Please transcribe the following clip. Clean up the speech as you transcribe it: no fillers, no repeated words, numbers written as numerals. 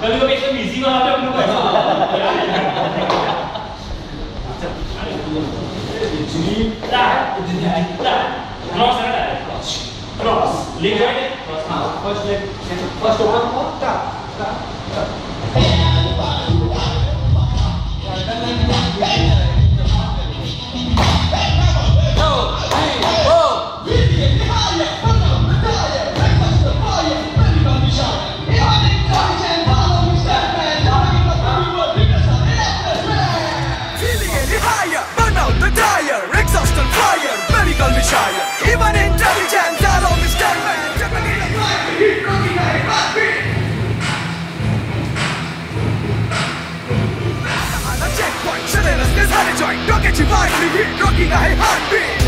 कभी एकदम इजी वहां पे अपने को ऐसा क्रॉस है ना क्रॉस लेग राइट हां first open Even intelligence, allow me stand man. Keep rocking a heartbeat. On a checkpoint, chilling us this honey joint. Don't get you vibe, we keep rocking a heartbeat.